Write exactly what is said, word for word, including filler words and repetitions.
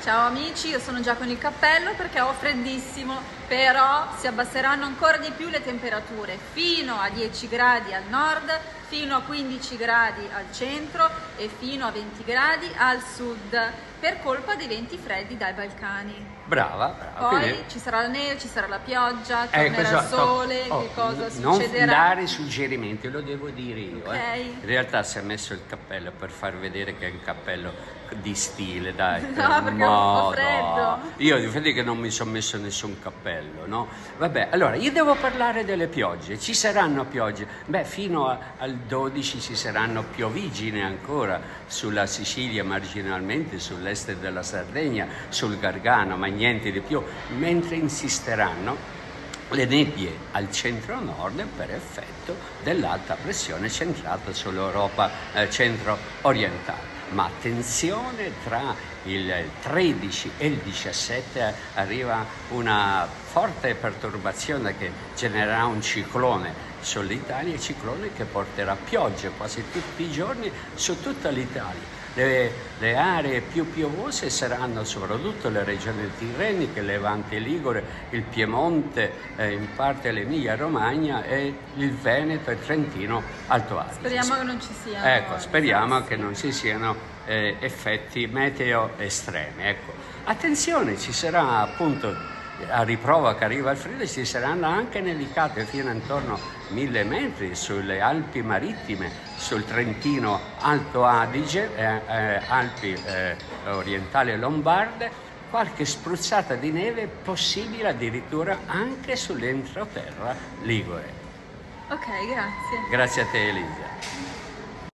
Ciao amici, io sono già con il cappello perché ho freddissimo, però si abbasseranno ancora di più le temperature, fino a dieci gradi al nord, fino a quindici gradi al centro e fino a venti gradi al sud, per colpa dei venti freddi dai Balcani. Brava, brava. Poi Quindi... ci sarà la neve, ci sarà la pioggia, Eh, tornerà il questo- sole, oh, che cosa non succederà? dare suggerimenti, lo devo dire io. Ok. eh. In realtà si è messo il cappello per far vedere che è un cappello di stile, dai. No, per perché ho modo. freddo. Io difatti che non mi sono messo nessun cappello, no? Vabbè, allora io devo parlare delle piogge. Ci saranno piogge. Beh, fino a- al dodici ci saranno piovigine ancora sulla Sicilia marginalmente, sull'est della Sardegna, sul Gargano, ma niente di più. Mentre insisteranno le nebbie al centro-nord per effetto dell'alta pressione centrata sull'Europa eh, centro-orientale. Ma attenzione, tra il tredici e il diciassette arriva una forte perturbazione che genererà un ciclone sull'Italia, ciclone che porterà piogge quasi tutti i giorni su tutta l'Italia. Le, le aree più piovose saranno soprattutto le regioni tirreniche, Levante Ligure, il Piemonte, eh, in parte l'Emilia Romagna e il Veneto e il Trentino Alto Adige. Speriamo che non ci siano. Ecco, speriamo disastri. che non ci siano eh, effetti meteo estremi. Ecco. Attenzione, ci sarà appunto, a riprova che arriva il freddo, ci saranno anche nevicate fino intorno a mille metri sulle Alpi marittime, sul Trentino Alto Adige, eh, eh, Alpi eh, orientali e lombarde, qualche spruzzata di neve possibile addirittura anche sull'entroterra ligure. Ok, grazie. Grazie a te Elisa.